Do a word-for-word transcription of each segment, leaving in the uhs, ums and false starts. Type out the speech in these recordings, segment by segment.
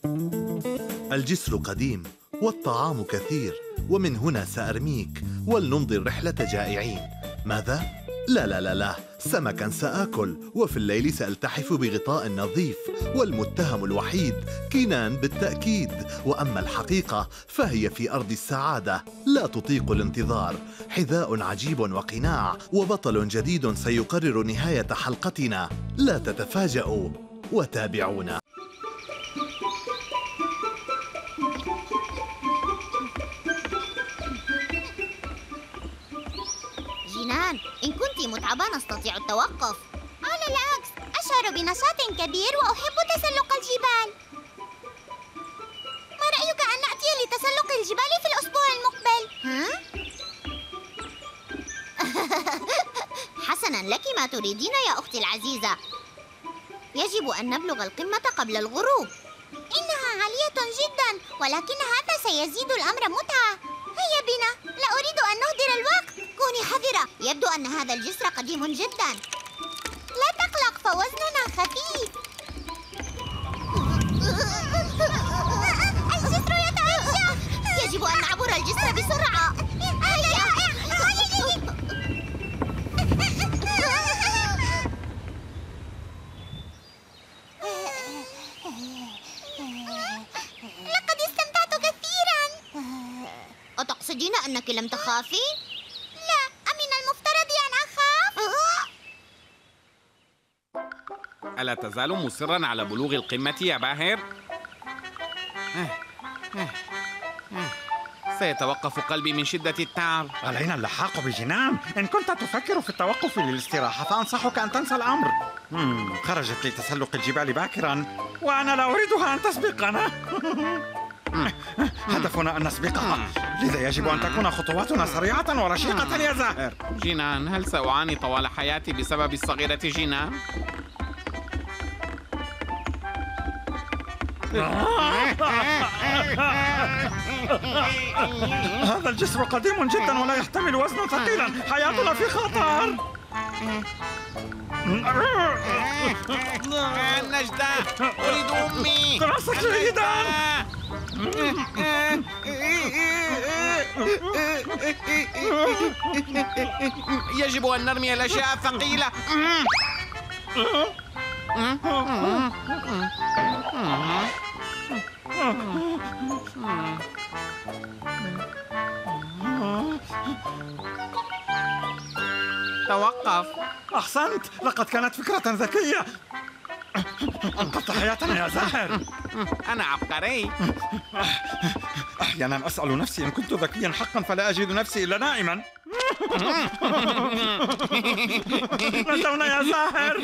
الجسر قديم والطعام كثير، ومن هنا سأرميك ولنمضي الرحلة جائعين. ماذا؟ لا لا لا لا، سمكا سآكل، وفي الليل سألتحف بغطاء نظيف، والمتهم الوحيد كينان بالتأكيد. وأما الحقيقة فهي في أرض السعادة لا تطيق الانتظار. حذاء عجيب وقناع وبطل جديد سيقرر نهاية حلقتنا. لا تتفاجؤوا وتابعونا. جينان، إن كنت متعبة نستطيع التوقف. على العكس، أشعر بنشاط كبير وأحب تسلق الجبال. ما رأيك أن نأتي لتسلق الجبال في الأسبوع المقبل؟ ها؟ حسناً، لك ما تريدين يا أختي العزيزة. يجب أن نبلغ القمة قبل الغروب. إنها عالية جداً، ولكن هذا سيزيد الأمر متعة. هيا بنا، لا أريد أن نهدر الوقت. كوني حذرة، يبدو أن هذا الجسر قديم جداً. لا تقلق، فوزننا خفيف. الجسر يتوجه. يجب أن نعبر الجسر بسرعة. هيا. لقد استمتعت كثيراً. أتقصدين أنك لم تخافي؟ لا، أمن المفترض أن أخاف؟ ألا تزال مصراً على بلوغ القمة يا باهر؟ سيتوقف قلبي من شدة التعب. علينا اللحاق بجنان. إن كنت تفكر في التوقف للاستراحة فأنصحك أن تنسى الأمر. مم. خرجت لتسلق الجبال باكراً، وأنا لا أريدها أن تسبقنا. هدفنا أن نسبقها، لذا يجب أن تكون خطواتنا سريعة ورشيقة يا زاهر. جنان، هل سأعاني طوال حياتي بسبب الصغيرة جنان؟ هذا الجسر قديم جدا ولا يحتمل وزنا ثقيلا. حياتنا في خطر. النجدة، أريد أمي. تمسك جيدا. يجب أن نرمي الأشياء الثقيلة. توقف. أحسنت، لقد كانت فكرة ذكية. أنقذت حياتنا يا زاهر. أنا عبقري. أحيانا أسأل نفسي إن كنت ذكيا حقا فلا أجد نفسي إلا نائما. نجونا يا زاهر.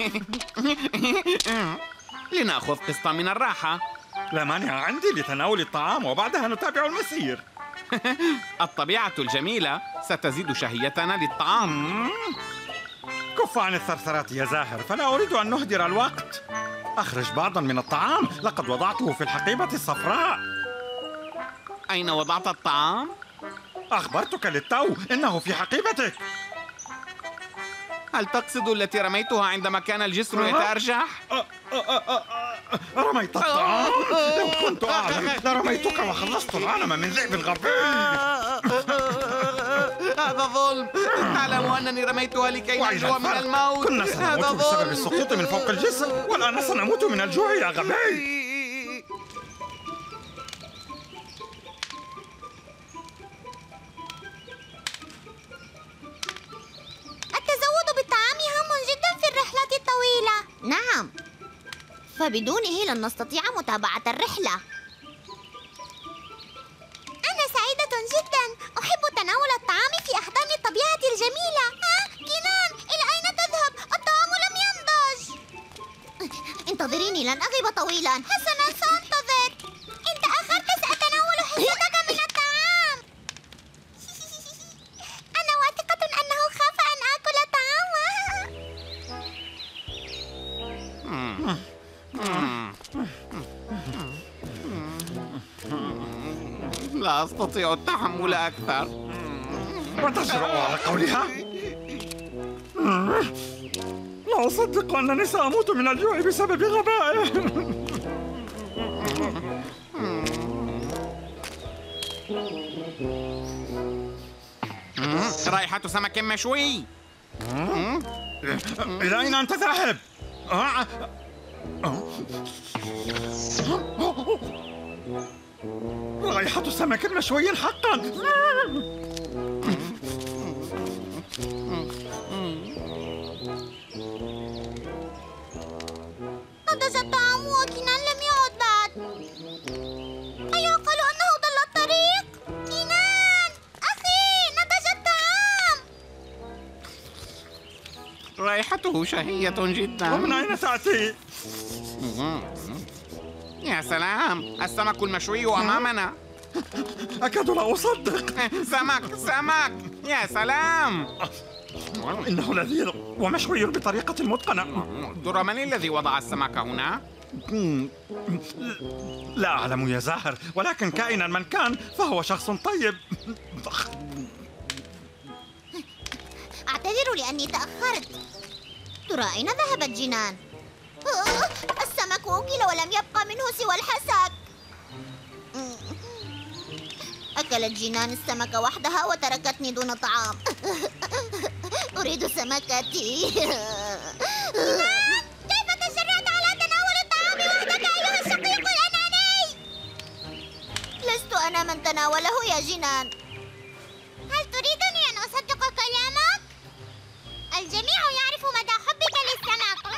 لنأخذ قسطا من الراحة. لا مانع عندي لتناول الطعام وبعدها نتابع المسير. الطبيعة الجميلة ستزيد شهيتنا للطعام. كف عن الثرثرات يا زاهر، فلا أريد أن نهدر الوقت. أخرج بعضا من الطعام، لقد وضعته في الحقيبة الصفراء. أين وضعت الطعام؟ أخبرتك للتو، إنه في حقيبتك. هل تقصد التي رميتها عندما كان الجسر يتأرجح؟ رميت الطعام؟ لو كنت أعلم لرميتك وخلصت العالم من ذئب غبي. هذا ظلم. تعلم أنني رميتها لكي ننجو من الموت. كنا سنموت بسبب السقوط من فوق الجسر، والآن سنموت من الجوع يا غبي. التزود بالطعام هام جدا في الرحلة الطويلة. نعم، فبدونه لن نستطيع متابعة الرحلة. أنا سعيدة جدا، أحب تناول الطعام في أحضان الطبيعة الجميلة. ها كينان، إلى أين تذهب؟ الطعام لم ينضج. انتظريني، لن أغيب طويلا. حسنا، سأنتظر. إن تأخرت سأتناول حصتك من الطعام. أنا واثقة أنه خاف أن آكل طعامه. لا أستطيع التحمل أكثر. وتجرؤ على قولها؟ لا أصدق أنني سأموت من الجوع بسبب غبائه. مم، رائحة سمك مشوي. إلى أين أنت ذاهب؟ آه. آه. رائحة سمك مشوي حقا. نضج الطعام وكنان لم يعد بعد. أيعقل أنه ضل الطريق؟ كنان أخي، نضج الطعام. رائحته شهية جدا. ومن أين تأتي؟ يا سلام، السمك المشوي أمامنا. أكاد لا أصدق. سمك سمك، يا سلام. إنه لذيذ ومشوي بطريقة متقنة. ترى من الذي وضع السمك هنا؟ لا أعلم يا زاهر، ولكن كائنا من كان فهو شخص طيب. أعتذر لأني تأخرت. ترى أين ذهبت جنان؟ السمك أكل ولم يبقى منه سوى الحسك. أكلت جنان السمك وحدها وتركتني دون طعام. أريد سمكتي. كيف تجرأت على تناول الطعام وحدك أيها الشقيق الأناني؟ لست أنا من تناوله يا جنان. هل تريدني أن أصدق كلامك؟ الجميع يعرف مدى حبك للسمك.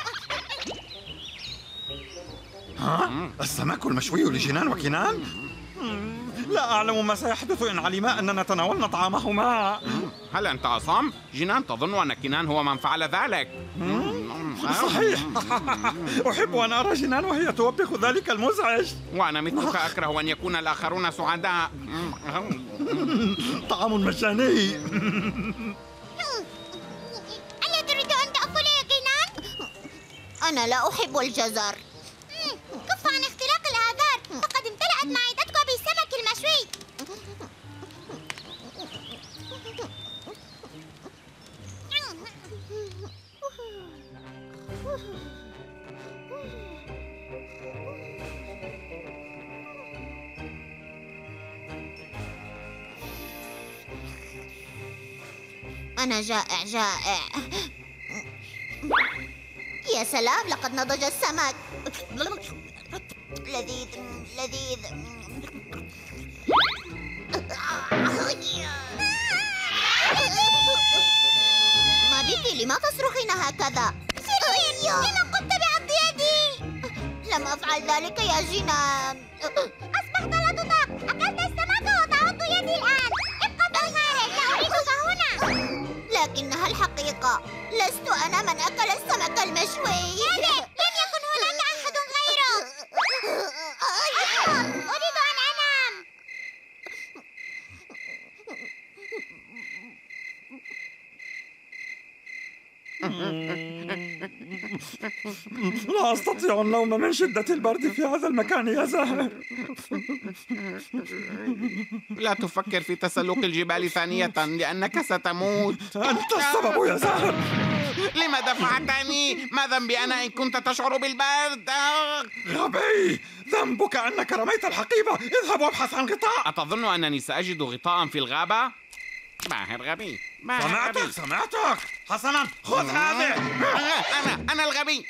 ها؟ السمك المشوي لجنان وكنان؟ لا أعلم ما سيحدث إن علما أننا تناولنا طعامهما. هل أنت أصم؟ جنان تظن أن كنان هو من فعل ذلك. صحيح. أحب أن أرى جنان وهي توبخ ذلك المزعج. وأنا مثلك أكره أن يكون الآخرون سعداء. طعام مجاني. ألا تريد أن تأكل يا كنان؟ أنا لا أحب الجزر. كف عن اختلاق الآثار، فقد امتلأت معدتك بالسمك المشوي. أنا جائع جائع. يا سلام، لقد نضج السمك. لذيذ لذيذ. ما بك؟ لما تصرخين هكذا؟ شيرين، لما قمت بعض يدي. لم أفعل ذلك يا جنان. أصبحت لا تطاق. أكلت السمك وتعض يدي الآن. ابقى بالخارج، لا أريدك هنا. لكنها الحقيقة، لست أنا من أكل السمك المشوي. لم يكن هناك أحد غيرك. أريد أن أنام. لا أستطيع النوم من شدة البرد في هذا المكان يا زاهر. لا تفكر في تسلق الجبال ثانية لأنك ستموت. أنت السبب يا زاهر. لما دفعتني؟ ما ذنبي أنا إن كنت تشعر بالبرد؟ غبي، ذنبك أنك رميت الحقيبة. اذهب وابحث عن غطاء. أتظن أنني سأجد غطاء في الغابة؟ باهر غبي. باهر سمعتك غبي. سمعتك. حسنا، خذ هذه. أنا أنا الغبي.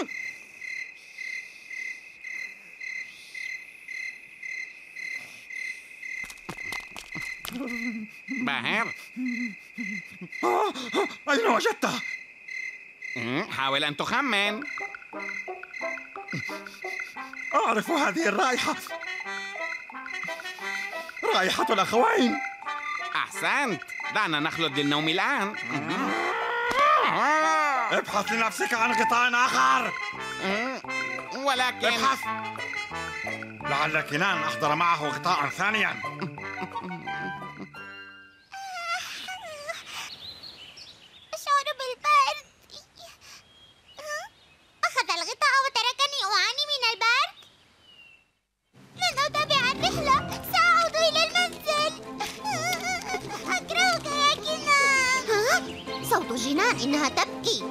باهر، آه، أين وجدته؟ حاول أن تخمن. أعرف هذه الرائحة، رائحة الأخوين. أحسنت، دعنا نخلد للنوم الآن. ابحث لنفسك عن غطاء آخر. ولكن ابحث، لعل كنان أحضر معه غطاء ثانيا. أشعر بالبرد. أخذ الغطاء وتركني أعاني من البرد. لن أتابع الرحلة، سأعود إلى المنزل. أكرهك يا جنان. صوت جنان، إنها تبكي.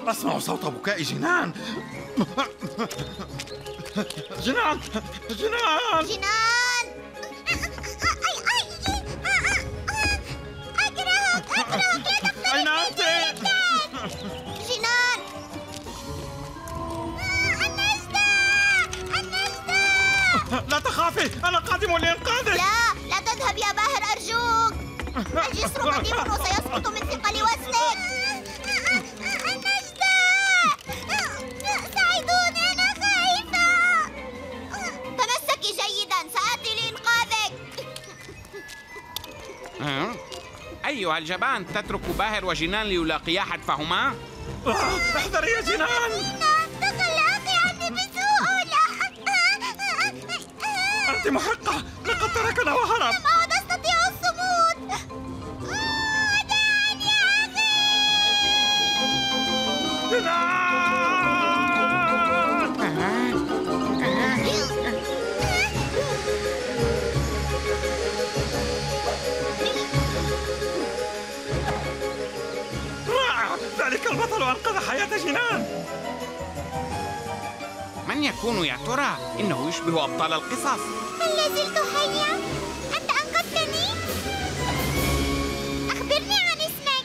أسمع صوت بكاء جنان. جنان جنان جنان أي أي أكرهك أكرهك لا أين أنت؟ جنان النجدة النجدة لا تخافي، أنا قادم لإنقاذك. لا لا تذهب يا باهر أرجوك. الجسر قديم وسيسقط من ثقل وزنك. النجدة ساعدوني أنا خايفة. تمسكي جيدا سآتي لإنقاذك. أيها الجبان، تترك باهر وجنان ليلاقيا حتفهما؟ احذري يا جنان. تخلى أخي عني بسوء. لا أنت محقة، لقد تركنا وهرب. ما عاد أستطيع الصمود. دعني يا أخي. جنان. ذلك البطل أنقذ حياة جنان. من يكون يا ترى؟ إنه يشبه أبطال القصص. هل لازلت حية؟ أنت أنقذتني؟ أخبرني عن اسمك.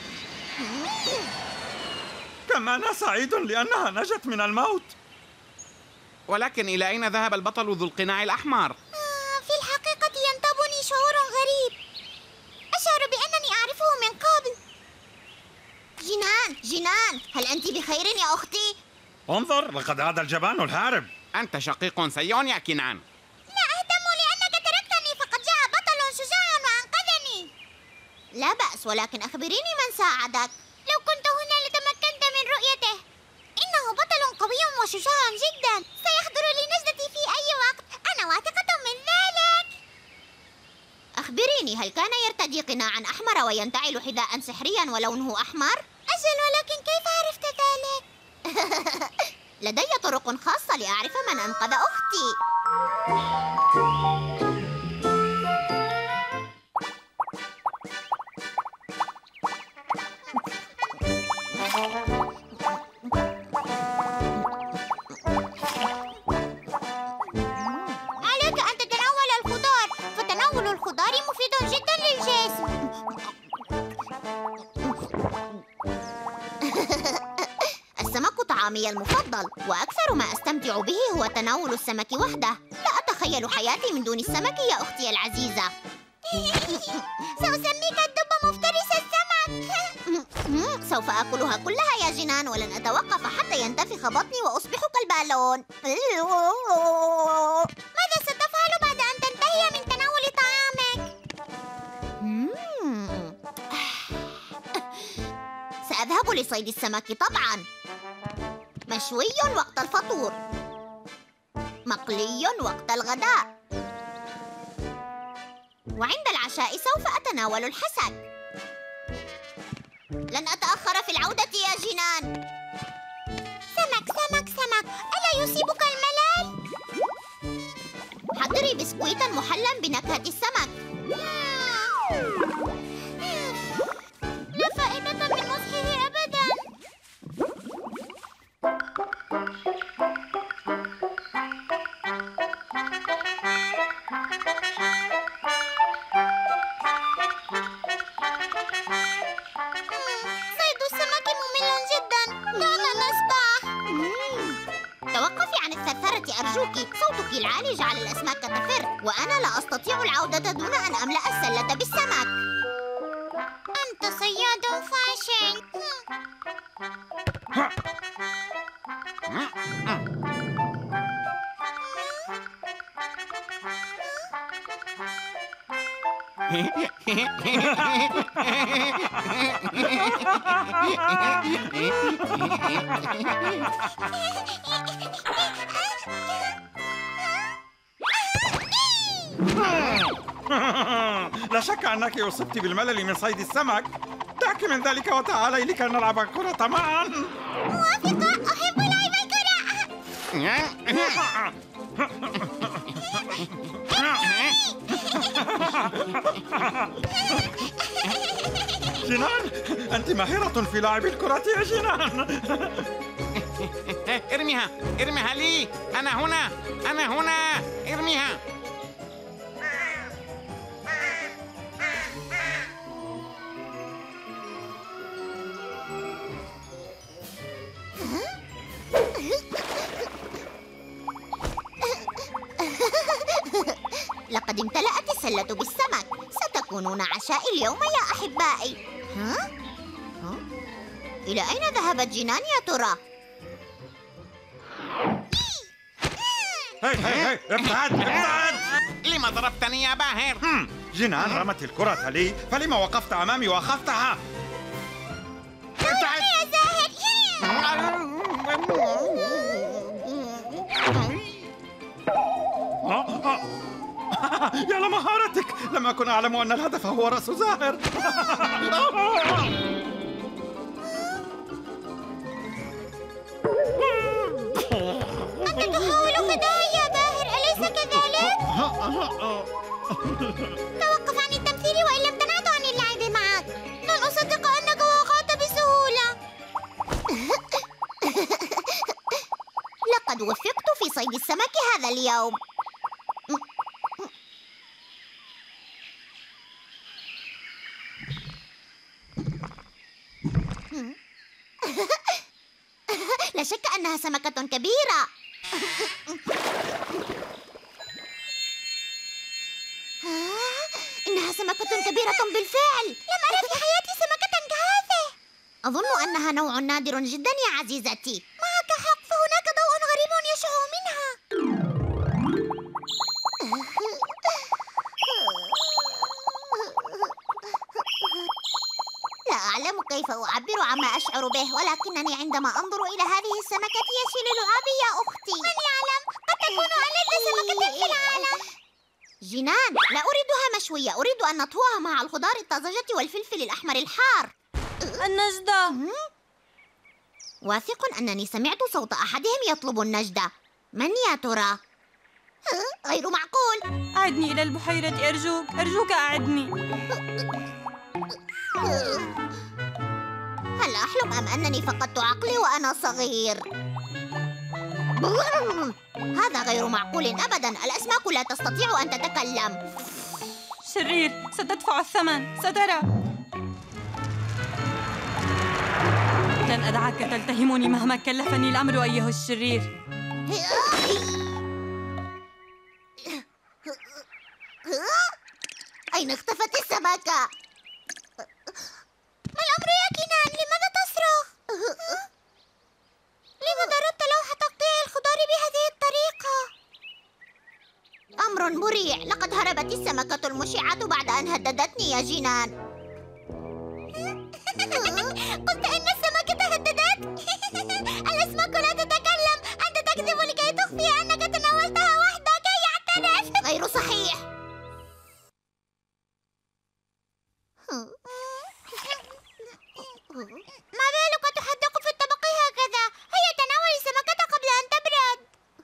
كم أنا سعيد لأنها نجت من الموت. ولكن إلى أين ذهب البطل ذو القناع الأحمر؟ آه، في الحقيقة ينتابني شعور غريب. أشعر بأنني أعرفه من قبل. جنان جنان، هل أنت بخير يا أختي؟ انظر، لقد عاد الجبان الهارب. أنت شقيق سيء يا كنعان. لا أهتم لأنك تركتني، فقد جاء بطل شجاع وأنقذني. لا بأس، ولكن أخبريني من ساعدك. لو كنت هنا لتمكنت من رؤيته. إنه بطل قوي وشجاع جدا، سيحضر لنجدتي في أي وقت. أنا واثقة من ذلك. أخبريني، هل كان يرتدي قناعا أحمر وينتعل حذاء سحريا ولونه أحمر؟ أجل، ولكن كيف عرفت ذلك؟ لدي طرق خاصة لأعرف من أنقذ أختي. عليك أن تتناول الخضار، فتناول الخضار مفيد جدا للجسم. السمك طعامي المفضل، وأكثر ما أستمتع به هو تناول السمك وحده. لا أتخيل حياتي من دون السمك يا أختي العزيزة. سأسميك الدب مفترس السمك. سوف آكلها كلها يا جنان، ولن أتوقف حتى ينتفخ بطني وأصبح كالبالون. ماذا ستفعل بعد أن تنتهي من تناول طعامك؟ سأذهب لصيد السمك طبعاً. مشوي وقت الفطور، مقلي وقت الغداء، وعند العشاء سوف أتناول الحسك. لن أتأخر في العودة يا جنان. سمك سمك سمك، ألا يصيبك الملل؟ حضري بسكويتا محلى بنكهة السمك. لا فائدة من نصحه أبداً. صيد السمك ممل جدا، دعنا نسبح. توقفي عن الثرثرة أرجوك، صوتك العالي جعل الأسماك تفر، وأنا لا أستطيع العودة دون أن أملأ السلة بالسمك. أنت صياد فاشل. لا شك أنك أصبت بالملل من صيد السمك. دعك من ذلك وتعالي لكي نلعب كرة معا. موافقة، أحب لعب الكرة. جنان، أنت ماهرة في لعب الكرة يا جنان. ارميها ارميها لي. أنا هنا أنا هنا ارميها. لقد امتلأت السلة بالسمك. ستكونون عشائي اليوم يا أحبائي. ها؟ ها؟ إلى أين ذهبت جنان يا ترى؟ هاي هاي هاي ابتعد ابتعد. لما ضربتني يا باهر؟ هم، جنان رمت الكرة لي، فلما وقفت أمامي وأخذتها؟ ابتعد يا زاهر. يا لمهارتك، لم أكن أعلم أن الهدف هو رأس زاهر. أنت تحاول خداعي يا باهر، أليس كذلك؟ توقف عن التمثيل وإلا امتنعت عن اللعب معك. لن أصدق أنك وقعت بسهولة. لقد وفقت في صيد السمك هذا اليوم. لا شك أنها سمكة كبيرة. إنها سمكة كبيرة بالفعل. لم أرى في حياتي سمكة كهذه. أظن أنها نوع نادر جدا يا عزيزتي. معك حق، فهناك ضوء غريب يشع منها. لا أعلم كيف أعبر عما أشعر به، ولكنني عندما أنظر إلى هذه السمكة يسيل لعابي يا أختي. من يعلم، قد تكون ألذ سمكة في العالم. جنان، لا أريدها مشوية، أريد أن نطهوها مع الخضار الطازجة والفلفل الأحمر الحار. النجدة. واثق أنني سمعت صوت أحدهم يطلب النجدة. من يا ترى؟ غير معقول. أعدني إلى البحيرة أرجوك، أرجوك أعدني. هل أحلم أم أنني فقدت عقلي وأنا صغير؟ هذا غير معقول أبداً. الأسماك لا تستطيع أن تتكلم. شرير، ستدفع الثمن، سترى. لن أدعك تلتهمني مهما كلفني الأمر أيها الشرير. أين اختفت السمكة؟ ما الأمر يا كنان؟ لماذا تصرخ؟ لما ضربت لوحة تقطيع الخضار بهذه الطريقة؟ أمر مريع. لقد هربت السمكة المشعة بعد أن هددتني يا جنان. قلت إن السمكة هددت؟ الأسماك لا تتكلم. أنت تكذب لكي تخفي أنك تناولتها وحدك. يعترف. غير صحيح. ما بالك تحدق في الطبق هكذا؟ هيا تناولي السمكة قبل أن تبرد.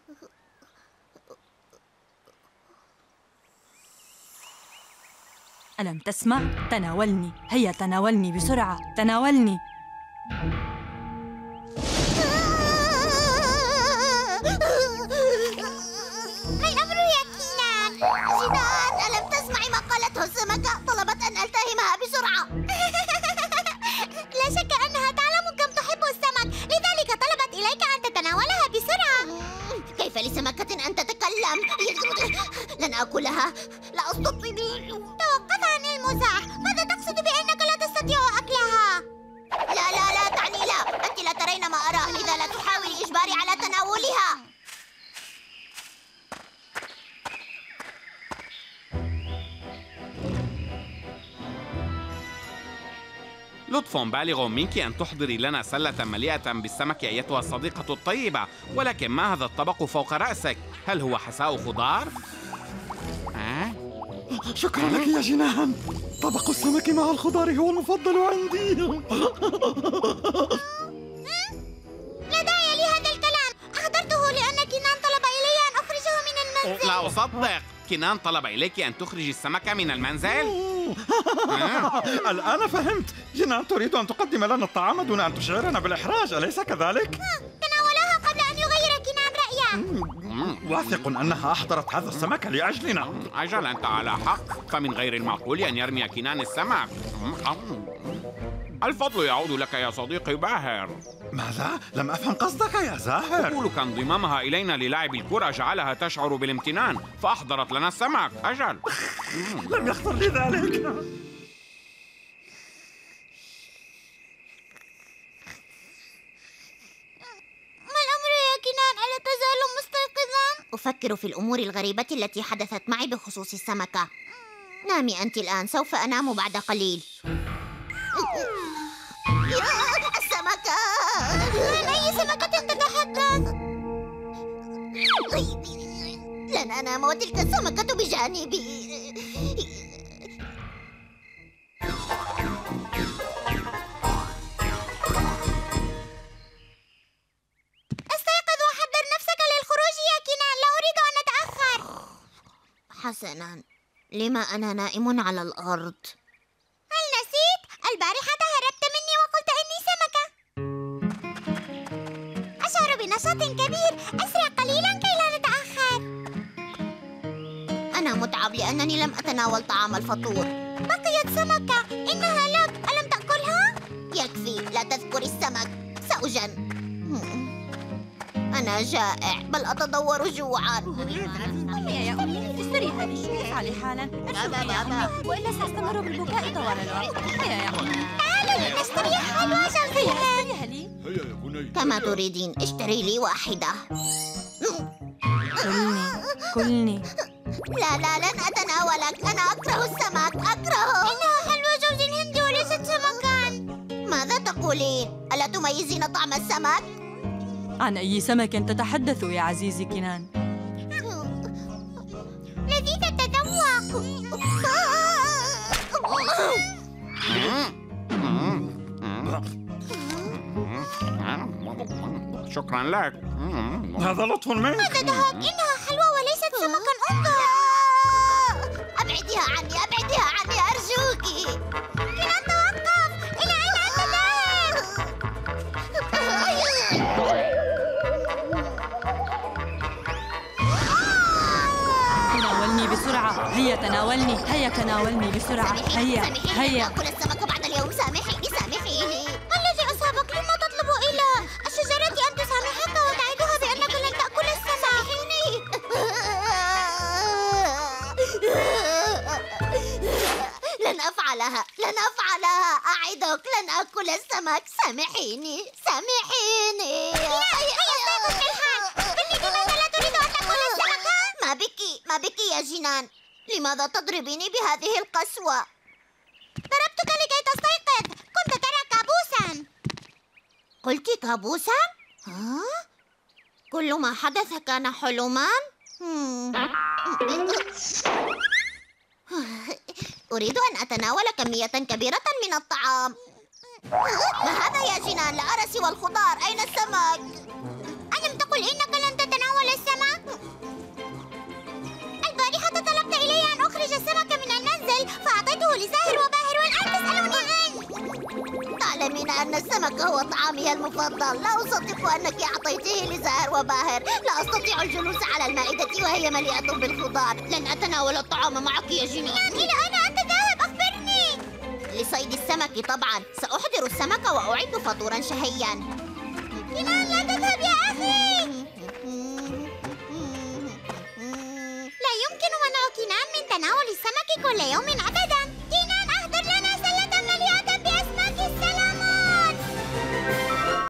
ألم تسمع؟ تناولني، هيا تناولني بسرعة، تناولني. ما الأمر يا كنان؟ جنان، ألم تسمعي ما قالته السمكة؟ طلبت أن ألتهمها بسرعة. لا شك أنها تعلم كم تحب السمك، لذلك طلبت إليك أن تتناولها بسرعة. كيف لسمكة أن تتكلم؟ لن أكلها، لا أستطيع. توقف عن المزاح. ماذا تقصد بأنك لا تستطيع أكلها؟ لا لا لا تعني لا. أنت لا ترين ما أراه، لذا لا تحاولي إجباري على تناولها. لطف بالغ منك أن تحضري لنا سلة مليئة بالسمك أيتها الصديقة الطيبة، ولكن ما هذا الطبق فوق رأسك؟ هل هو حساء خضار؟ أه؟ شكرا لك يا جنان. طبق السمك مع الخضار هو المفضل عندي. لا داعي لهذا الكلام. أحضرته لأن كنان طلب إلي أن أخرجه من المنزل. لا أصدق. كنان طلب إليك أن تخرجي السمك من المنزل؟ الآن فهمت. جنان تريد أن تقدم لنا الطعام دون أن تشعرنا بالإحراج، أليس كذلك؟ تناولها قبل أن يغير كنان رأيه. واثق أنها أحضرت هذا السمك لأجلنا. أجل أنت على حق، فمن غير المعقول أن يرمي كنان السمك. الفضل يعود لك يا صديقي باهر. ماذا؟ لم أفهم قصدك يا زاهر. قولك انضمامها إلينا للعب الكرة جعلها تشعر بالامتنان، فأحضرت لنا السمك. أجل. لم يخطر لي ذلك. ما الأمر يا كنان؟ ألا تزال مستيقظا؟ أفكر في الأمور الغريبة التي حدثت معي بخصوص السمكة. نامي أنت الآن، سوف أنام بعد قليل. السمكة! عن أي سمكة تتحدث؟ لن أنام وتلك السمكة بجانبي. استيقظ وحضر نفسك للخروج يا كنان، لا أريد أن أتأخر. حسناً، لما أنا نائم على الأرض؟ هل نسيت؟ البارحة هربت مني وقلت إني سمكة. أشعر بنشاط كبير، أسرع قليلا كي لا نتأخر. أنا متعب لأنني لم أتناول طعام الفطور. بقيت سمكة، إنها لك، ألم تأكلها؟ يكفي، لا تذكر السمك، سأجن. أنا جائع، بل أتضور جوعا. هيا يا أمي، استريحي بي، افعلي حالا. ارجوكي يا أمي، وإلا سأستمر بالبكاء طوال الوقت. هيا يا أمي. تعالوا لنشتري حلوى جوزيها. اشتريها لي. كما تريدين، اشتري لي واحدة. كلني كلني. لا لا، لن أتناولك، أنا أكره السمك، أكرهه. إنها حلوى جوز الهند وليست سمكا. ماذا تقولين؟ ألا تميزين طعم السمك؟ عن أي سمك تتحدث يا عزيزي كنان؟ لذيذ التذوق. شكرا لك. هذا لطف منك. ماذا دهك؟ إنها حلوى وليست سمكا، انظر. أبعديها عني، أبعديها عني أرجوك. كنان توقف، إلى أين أنت ذاهب؟ تناولني بسرعة، هيا تناولني، هيا تناولني بسرعة، هيا هيا. أكل السمك بعد اليوم، سامحيني سامحيني. ما الذي أصابك؟ لما تطلب إلى الشجرة أن تسامحك وتعدها بأنك لن تأكل السمك؟ لن أفعلها، لن أفعلها، أعدك لن أكل السمك، سامحيني سامحيني. هيا استيقظ بالحال، بني لماذا لا تريد أن تأكل السمك؟ ما بك ما بك يا جنان؟ لماذا تضربيني بهذه القسوة؟ ضربتك لكي تستيقظ، كنت ترى كابوسا. قلت كابوسا؟ ها؟ كل ما حدث كان حلما؟ أريد أن أتناول كمية كبيرة من الطعام. ما هذا يا جنان؟ لا أرى سوى الخضار، أين السمك؟ ألم تقل إنك لن تتناول السمك؟ البارحة طلبت إلي أن أخرج السمك من المنزل فأعطيته لزاهر وباهر، والآن تسألوني عنه. تعلمين أن السمك هو طعامي المفضل، لا أصدق أنك أعطيته لزاهر وباهر. لا أستطيع الجلوس على المائدة وهي مليئة بالخضار. لن أتناول الطعام معك يا جنان. إلى أين أنت ذاهب؟ أخبرني. لصيد السمك طبعا، سأحضر السمك وأعد فطورا شهيا. كنان لا تذهب يا أخي. لا يمكن منع كنان من تناول السمك كل يوم أبدا.